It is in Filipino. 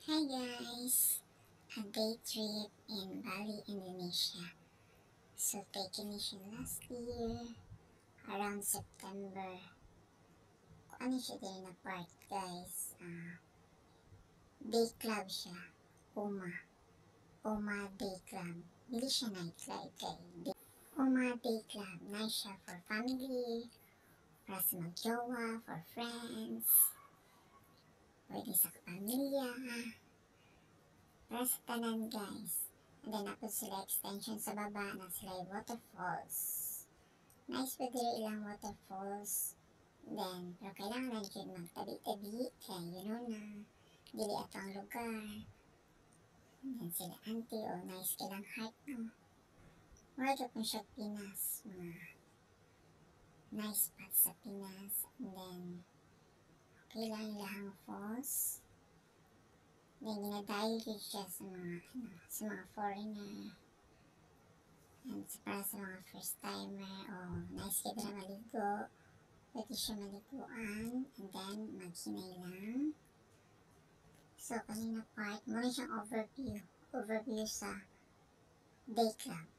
Hi guys! A day trip in Bali, Indonesia. So taken siya last year, around September. Kung ano siya din na part guys, day club siya. Omma Day Club. Hindi siya nightclub kay Omma Day Club. Nice siya for family, para sa mag-jowa, for friends, pwede sa kapamilya, para sa tanan guys. And then ako sila extension sa baba na sila yung waterfalls. Nice pa diri ilang waterfalls. Then, pero kailangan na dyan magtabi-tabi kaya you know na dili ato ang lugar. And then sila auntie nice kilang heart no. Wala kung siya Pinas, mga nice spots sa Pinas. And then okay lang ilang falls. Then ginadayo din siya sa mga foreigner. And para sa mga first timer, nice kayo na maligo. Pwede siya maliguan. And then maghinay lang. So kanina part, muna siyang overview sa day club.